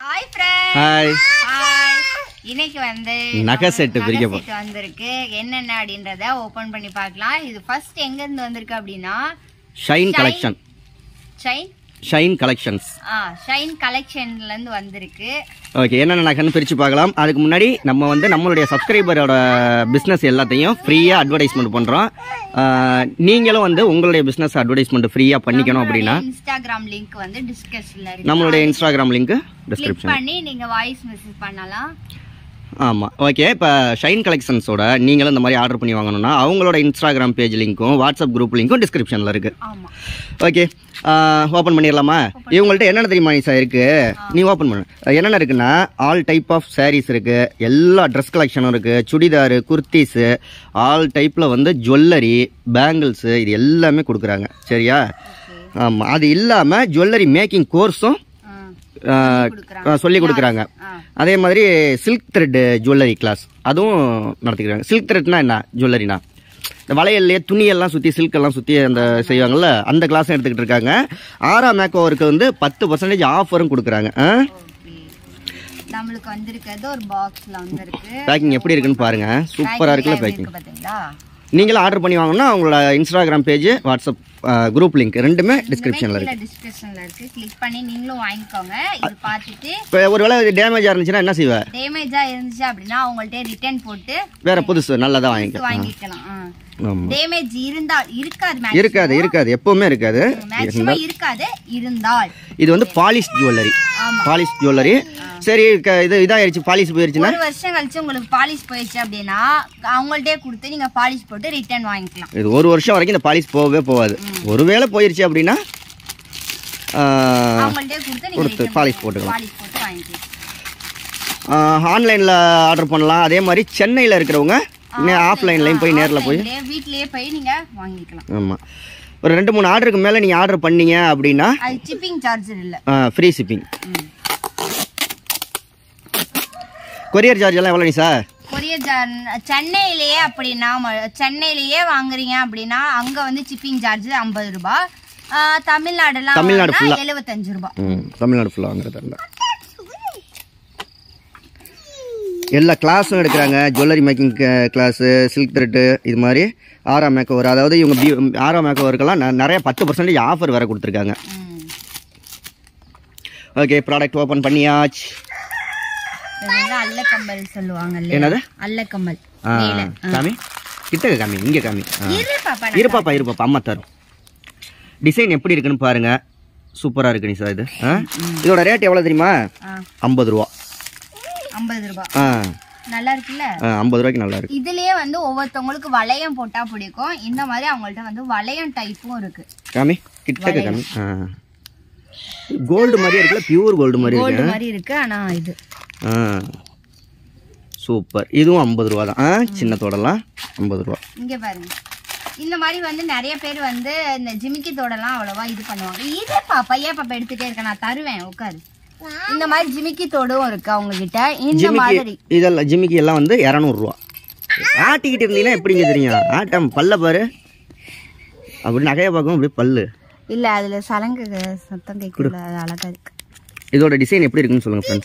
Hi friends. Hi. Hi. இன்னைக்கு வந்து நகை செட் வந்திருக்கு. என்னென்ன அப்படின்றத ஓபன் பண்ணி பார்க்கலாம். இது ஃபர்ஸ்ட் எங்க இருந்து வந்திருக்கு அப்படினா Shine Collection. Shine Collections. Shine கலெக்ஷன்ல இருந்து வந்திருக்கு. ஓகே, என்னென்ன நகைன்னு பிரிச்சு பார்க்கலாம். அதுக்கு முன்னாடி நம்ம வந்து நம்மளுடைய சப்ஸ்கிரைபரோட பிசினஸ் எல்லாத்தையும் ஃப்ரீயா அட்வர்டைஸ்மென்ட் பண்றோம். நீங்களும் வந்து உங்களுடைய பிசினஸ் அட்வர்டைஸ்மென்ட் ஃப்ரீயா பண்ணிக்கணும் அப்படினா இன்ஸ்டாகிராம் லிங்க் வந்து டிஸ்கிரிப்ஷன்ல இருக்கு. நம்மளுடைய இன்ஸ்டாகிராம் லிங்க் டிஸ்கிரிப்ஷன் கிளிக் பண்ணி நீங்க வாய்ஸ் மெசேஜ் பண்ணலாம். ஆமாம், ஓகே. இப்போ ஷைன் கலெக்ஷன்ஸோட நீங்களும் இந்த மாதிரி ஆர்டர் பண்ணி வாங்கணும்னா அவங்களோட இன்ஸ்டாகிராம் பேஜ் லிங்க்கும் வாட்ஸ்அப் குரூப் லிங்க்கும் டிஸ்கிரிப்ஷனில் இருக்குது. ஓகே, ஓப்பன் பண்ணிடலாமா? இவங்கள்ட்ட என்னென்ன தெரியுமா சார் இருக்குது, நீ ஓப்பன் பண்ணு. என்னென்ன இருக்குன்னா ஆல் டைப் ஆஃப் சாரீஸ் இருக்குது, எல்லா ட்ரெஸ் கலெக்ஷனும் இருக்குது, சுடிதாரு, குர்த்திஸு, ஆல் டைப்பில் வந்து ஜுவல்லரி, பேங்கிள்ஸு, இது எல்லாமே கொடுக்குறாங்க. சரியா? ஆமாம், அது இல்லாமல் ஜுவல்லரி மேக்கிங் கோர்ஸும் சொல்லி கொடுக்குறாங்க. அதே மாதிரி சில்க் த்ரெட் ஜுவல்லரி கிளாஸ் அதுவும் நடத்திக்கிறாங்க. சில்க் த்ரெட்னா என்ன, ஜுவல்லரினா இந்த வளையல்லையே துணியெல்லாம் சுற்றி சில்கெல்லாம் சுற்றி அந்த செய்வாங்கள்ல, அந்த கிளாஸும் எடுத்துக்கிட்டு இருக்காங்க. 6ஆம் மேக்கோவருக்கு வந்து 10% ஆஃபரும் கொடுக்குறாங்க. நம்மளுக்கு வந்திருக்கிறது ஒரு பாக்ஸ்ல வந்திருக்கு. பேக்கிங் எப்படி இருக்குன்னு பாருங்க, சூப்பராக இருக்குல்ல பேக்கிங். நீங்களும் ஆர்டர் பண்ணி வாங்கணும்னா அவங்களோட Instagram page, WhatsApp group link ரெண்டுமே டிஸ்கிரிப்ஷன்ல இருக்கு. கிளிக் பண்ணி நீங்களும் வாங்கிக்கோங்க. இது பார்த்துட்டு இப்போ ஒருவேளை டேமேஜ் இருந்துச்சுன்னா என்ன செய்வ? டேமேஜா இருந்துச்சு அப்படின்னா அவங்கள்ட்ட ரிட்டர்ன் போட்டு வேற புதுசு நல்லதா வாங்கிக்கலாம். டேமேஜ் இருந்தால் இருக்காது எப்பவுமே இருக்காது. இருந்தால் இது வந்து பாலிஷ் ஜுவல்லரி. சரி, இது இதாயிருச்சு, பாலிஷ் போயிருச்சுன்னா 1 வருஷம் கழிச்சு உங்களுக்கு பாலிஷ் போயிடுச்சு அப்படின்னா அவங்கள்ட்டே கொடுத்து நீங்க பாலிஷ் போட்டு ரிட்டர்ன் வாங்கிக்கலாம். இது 1 வருஷம் வரைக்கும் இந்த பாலிஷ் போகவே போகாது. ஒருவேளை போயிருச்சு அப்படின்னா அவங்கள்ட்டே கொடுத்து பாலிஷ் போட்டுக்கலாம். ஆன்லைன்ல ஆர்டர் பண்ணலாம். அதே மாதிரி சென்னையில இருக்கிறவங்க ஆஃப்லைன்லையும் போய் நேரில் போய் வீட்லயே போய் நீங்க வாங்கிக்கலாம். ஆமா, ஒரு 2-3 ஆர்டருக்கு மேல நீங்க ஆர்டர் பண்ணீங்க அப்படின்னா ஷிப்பிங் சார்ஜ் இல்ல, ஃப்ரீ ஷிப்பிங். கொரியர் சார்ஜ் எல்லாம் எவ்வளவு சார்? கொரியர் சார்ஜ் சென்னையிலேயே அப்படின்னா சென்னையிலேயே வாங்குறீங்க அப்படின்னா அங்க வந்து ஷிப்பிங் சார்ஜ் 50 ரூபாய். தமிழ்நாடு ஃபுல்லா 75 ரூபாய். தமிழ்நாடு ஃபுல்லா வாங்குறதா எல்லா கிளாஸும் எடுக்கிறாங்க. Jewellery making class, silk thread, இது மாதிரி 6ஆம் மேக்கோவர். அதாவது இவங்க 6ஆம் மேக்கோவருக்கெல்லாம் நிறைய 10% ஆஃபர் வேற கொடுத்துருக்காங்க. ஓகே, ப்ராடக்ட் ஓப்பன் பண்ணியாச்சு. அல்லக்கம்பல் சொல்லுவாங்க. என்னது அல்லக்கம்பல்? காமி, கிட்ட காமி, இங்க காமி. இருப்பாப்பா அம்மா தரும். டிசைன் எப்படி இருக்குன்னு பாருங்க, சூப்பரா இருக்கு சார். இது இதோட ரேட் எவ்வளவு தெரியுமா? 50 ரூபா. 50 ரூபாய் நல்லா இருக்குல்ல? 50 ரூபாய்க்கு நல்லா இருக்கு. இதுலயே வந்து ஒவ்வொருத்தவங்களுக்கு வளையம் போட்டா பிடிக்கும். இந்த மாதிரி அவங்கள்ட்ட வந்து வளையம் டைப்பும் இருக்கு. காமி, கிட்டக்க காமி. கோல்டு மாதிரி இருக்குல்ல, பியூர் கோல்டு மாதிரி இருக்கு. ஆனா இது சூப்பர். இதுவும் 50 ரூபா தான். சின்ன தோடெல்லாம் 50 ரூபா. இங்க பாருங்க, இந்த மாதிரி வந்து நிறைய பேர் வந்து இந்த ஜிமிக்கி தோடெல்லாம் அவ்வளவா இது பண்ணுவாங்க. இதே பாப்பா எடுத்துட்டே இருக்க, நான் தருவேன், உட்காரு. இந்த மாதிரி ஜிமிக்கி தோடும் இருக்கு அவங்க கிட்ட. இந்த மாதிரி இதெல்லாம் ஜிமிக்கி எல்லாம் வந்து 200 ரூபா. ஆட்டிக்கிட்டு இருந்தீங்கன்னா எப்படிங்க தெரியும்? ஆட்டம் பல்ல பாரு, அப்படி நகைய பார்க்கும் அப்படியே பல்லு இல்ல, அதுல சலங்கு சத்தம் கேட்கல, அது அழகா இருக்கு. இதோட டிசைன் எப்படி இருக்குன்னு சொல்லுங்க ஃப்ரெண்ட்ஸ்.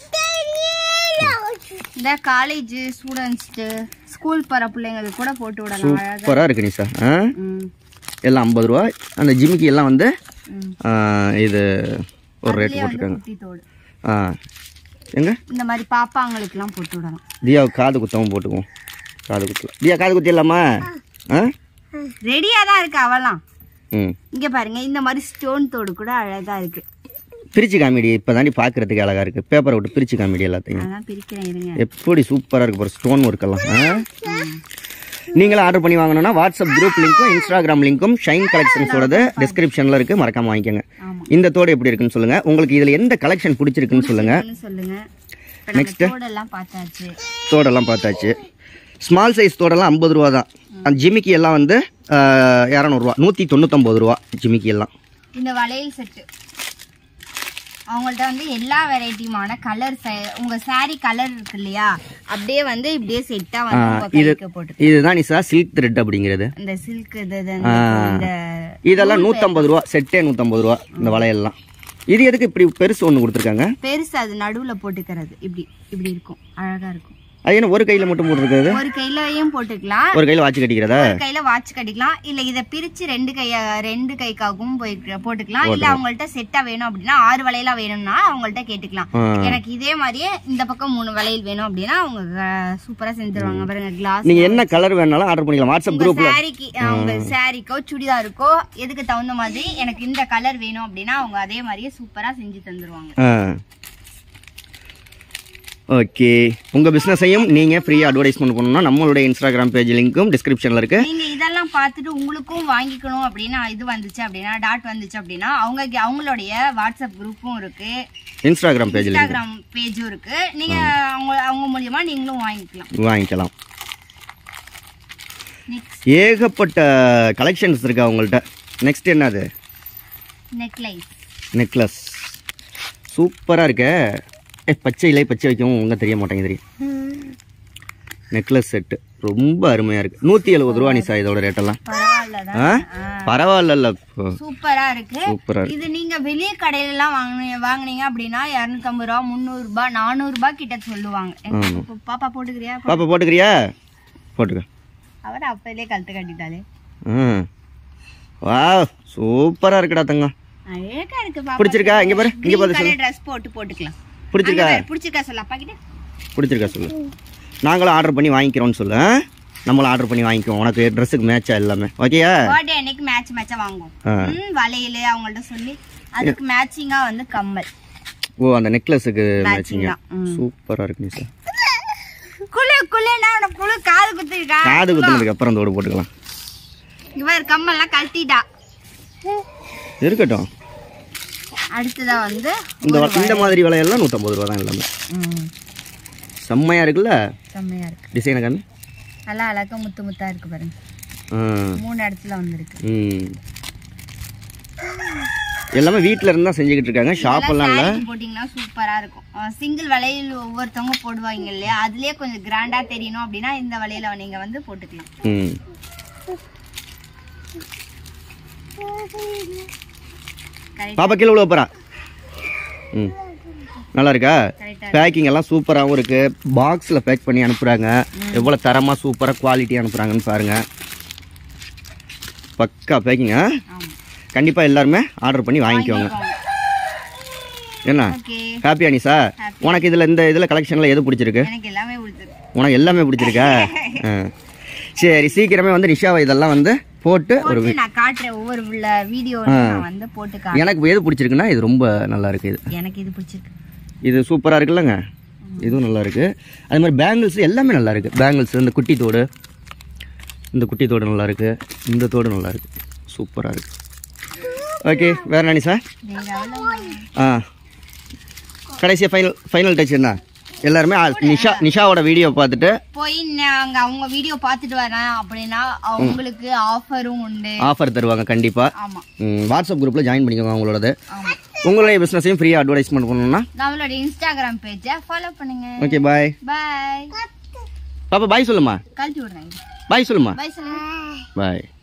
இந்த காலேஜ் ஸ்டூடண்ட்ஸ், ஸ்கூல் போற பிள்ளைங்களுக்கு கூட போட்டு விடலாம். சூப்பரா இருக்கு நீ சார். எல்லாம் 50 ரூபா. அந்த ஜிமிக்கி எல்லாம் வந்து இது ஒரு ரேட் போட்டுருக்காங்க. எங்க இந்த மாதிரி பாப்பாங்களுக்கு எல்லாம் போட்டு விடலாம். தியாவுக்கு காது குத்தவும் போட்டுக்குவோம். காது குத்தல தியா, காது குத்திடலாமா? ரெடியா தான் இருக்கு அவெல்லாம். இங்க பாருங்க, இந்த மாதிரி ஸ்டோன் தோடு கூட அழகா இருக்கு. பிரிச்சு காமெடி இப்பதாண்டி பாக்குறதுக்கு அழகா இருக்கு. பேப்பரை விட்டு பிரிச்சு காமெடி எல்லாத்தையும் எப்படி சூப்பரா இருக்கு பாரு. ஸ்டோன் ஒர்க் எல்லாம். நீங்களும் ஆர்டர் பண்ணி வாங்கணும்னா வாட்ஸ்அப் குரூப் லிங்க்கும் இன்ஸ்டாகிராம் லிங்க்கும் ஷைன் கலெக்ஷன்ஸோட டிஸ்கிரிப்ஷன்ல இருக்கு, மறக்காம வாங்கிக்கோங்க. இந்த தோடு எப்படி இருக்குன்னு சொல்லுங்க. உங்களுக்கு இதுல எந்த கலெக்ஷன் பிடிச்சிருக்குன்னு சொல்லுங்க. நெக்ஸ்ட் தோடெல்லாம் பார்த்தாச்சு. ஸ்மால் சைஸ் தோடெல்லாம் 50 ரூபா தான். அந்த ஜிமிக்கி எல்லாம் வந்து 200 ரூபா, 199 ரூபா ஜிமிக்கி எல்லாம். இந்த வளையல் செட்டு அவங்கள்ட்ட வந்து எல்லா வெரைட்டியான கலர், உங்க சாரி கலர் இருக்கு இல்லையா, அப்படியே வந்து இப்படியே செட்டா வந்து இதுதான் நிசா சில்க் த்ரெட் அப்படிங்கிறது. இந்த சில்க் இதெல்லாம் 150 ரூபா செட்டே. 150 ரூபா இந்த வளையல்லாம். இது எதுக்கு இப்படி பெருசு ஒன்று கொடுத்துருக்காங்க? பெருசு அது நடுவில் போட்டுக்கிறது. இப்படி இப்படி இருக்கும், அழகா இருக்கும். அது என்ன ஒரு கையில மட்டும் போட்டுருக்காது? ஒரு கையிலயும் போட்டுக்கலாம். ஒரு கையில வாட்ச் கட்டிக்கிறதா? ஒரு கையில வாட்ச் கட்டிக்கலாம். இல்ல இத பிரிச்சு ரெண்டு கைக்காகவும் போட்டுக்கலாம். இல்ல அவங்கள்ட்ட செட்டா வேணும் அப்படின்னா 6 வளையலா வேணும்னா அவங்கள்ட்ட கேட்டுக்கலாம். எனக்கு இதே மாதிரியே இந்த பக்கம் 3 வளையல் வேணும் அப்படின்னா அவங்க சூப்பரா செஞ்சுருவாங்க. பாருங்க கிளாஸ். நீங்க என்ன கலர் வேணாலும் ஆர்டர் பண்ணிக்கலாம். வாட்ஸ்அப் குரூப்ல சாரிக்கு உங்க சாரிக்கோ சுடிதாருக்கோ எதுக்கு தகுந்த மாதிரி எனக்கு இந்த கலர் வேணும் அப்படின்னா அவங்க அதே மாதிரியே சூப்பரா செஞ்சு தந்துருவாங்க. ஓகே, உங்க பிசினஸையும் நீங்க ஃப்ரீயா அட்வர்டைஸ்மென்ட் பண்ணனும்னா நம்மளோட இன்ஸ்டாகிராம் பேஜ் லிங்க்கும் டிஸ்கிரிப்ஷன்ல இருக்கு. நீங்க இதெல்லாம் பார்த்துட்டு உங்களுக்கும் வாங்கிக்கணும் அப்படின்னா இது வந்துச்சு அப்படின்னா டாட் வந்துச்சு அப்படின்னா அவங்களுடைய வாட்ஸ்அப் குரூப்பும் இருக்கு, இன்ஸ்டாகிராம் பேஜும் இருக்கு. நீங்க அவங்க மூலமா நீங்களும் வாங்கிக்கலாம். ஏகப்பட்ட கலெக்ஷன்ஸ் இருக்கு அவங்கள்ட்ட. நெக்ஸ்ட் என்னது? நெக்லஸ் சூப்பரா இருக்கு. பச்சை வைக்கவும் உங்க தெரிய மாட்டேங்குது. நெக்லஸ் செட்டு ரொம்ப அருமையா இருக்கு. 170 ரூபா நிசா இதோட ரேட் எல்லாம். பரவாயில்ல, சூப்பரா இருக்கு. இது நீங்க வெளிய கடையில எல்லாம் வாங்குனீங்க அப்படின்னா 250 ரூபா 300 ரூபாய் 400 ரூபாய் கிட்ட சொல்லுவாங்க. பாப்பா போட்டுக்கிறியா? போட்டுக்க. அவட அப்பையிலே கழுத்து கட்டிட்டாலே. வாவ், சூப்பரா இருக்குடா தங்கம். அழகா இருக்கு பாப்பா. பிடிச்சிருக்கா? இங்க பாரு, இங்க பாரு. கலர் Dress போட்டுக்கலாம். பிடிச்சிருக்கா சொல்லு அப்பா கிட்ட. பிடிச்சிருக்கா சொல்லு. நாங்களும் ஆர்டர் பண்ணி வாங்கிக்கிறோம்னு சொல்லு. நம்மளும் ஆர்டர் பண்ணி வாங்கிக்குவோம். உனக்கு ட்ரெஸ்ஸுக்கு மேட்சா எல்லாமே ஓகேயா? பர்த்டே அன்னைக்கு மேட்சா வாங்குவோம். வளையல் அவங்கள்ட்ட சொல்லி அதுக்கு மேட்சிங்கா வந்து கம்மல். ஓ, அந்த நெக்லஸுக்கு மேட்சிங்கா சூப்பரா இருக்கு நிசா. குளு காது குத்துனதுக்கு அப்புறம் தோடு போட்டுக்கலாம். இவர் கம்மல்லாம் கழட்டிட்டா இருக்கட்டும். அடுத்ததா வந்து இந்த மாதிரி வளையல்லாம் 150 ரூபா தான் எல்லாமே. செம்மையா இருக்குல்ல? செம்மையா இருக்கு. டிசைன் காமி. நல்லா அழகா முத்தா இருக்கு பாருங்க. 3 இடத்துல வந்திருக்கு. எல்லாமே வீட்ல இருந்து தான் செஞ்சுக்கிட்டு இருக்காங்க. ஷாப் எல்லாம் இல்ல. போட்டிங்கன்னா சூப்பரா இருக்கும். சிங்கிள் வளையல் ஒவ்வொருத்தவங்க போடுவாங்க இல்லையா, அதுலயே கொஞ்சம் கிராண்டா தெரியணும் அப்படின்னா இந்த வளையல நீங்க வந்து போட்டுக்கலாம். பாப்பா கீழே உள்ள போறா. நல்லா இருக்கா? பேக்கிங் எல்லாம் சூப்பராகவும் இருக்கு. பாக்ஸில் பேக் பண்ணி அனுப்புறாங்க. எவ்வளோ தரமாக சூப்பராக குவாலிட்டி அனுப்புறாங்கன்னு பாருங்க. பக்கா பேக்கிங்க. கண்டிப்பாக எல்லாருமே ஆர்டர் பண்ணி வாங்கிக்கோங்க. என்ன ஹாப்பியா நிசா? உனக்கு இதில் கலெக்ஷனில் எது பிடிச்சிருக்கு? உனக்கு எல்லாமே பிடிச்சிருக்கா? சரி, சீக்கிரமே வந்து நிஷாவை இதெல்லாம் வந்து போட்டு ஒரு நான் காட்றேன். ஒவ்வொரு வீடியோ வந்து போட்டு காட்றேன். எனக்கு எது பிடிச்சிருக்குன்னா இது ரொம்ப நல்லா இருக்கு. எனக்கு இது பிடிச்சிருக்கு. இது சூப்பரா இருக்குல்லங்க. இதுவும் நல்லா இருக்கு. அதே மாதிரி பேங்கிள்ஸ் எல்லாமே நல்லா இருக்கு. பேங்கிள்ஸ் இந்த குட்டி தோடு நல்லா இருக்கு. இந்த தோடு நல்லா இருக்கு. சூப்பரா இருக்கு. ஓகே, வேற என்ன சார்? கடைசியா ஃபைனல் டச் என்ன? எல்லாருமே நிஷாவோட வீடியோ பார்த்துட்டு போய் நாங்க அவங்க வீடியோ பார்த்துட்டு வரேன் அப்படின்னா அவங்களுக்கு ஆஃபரும் உண்டு. ஆஃபர் தருவாங்க கண்டிப்பா. வாட்ஸ்அப் குரூப்ல ஜாயின் பண்ணிக்கோங்க. அவங்களோட உங்களுடைய பிசினஸையும் ஃப்ரீயா அட்வர்டைஸ்மென்ட் பண்ணனும்னா நம்மளோட இன்ஸ்டாகிராம் பேஜை ஃபாலோ பண்ணுங்க. Okay, bye. பாப்பா பாய் சொல்லுமா. கழட்டி விடுறேன். பாய் சொல்லுமா. பாய்.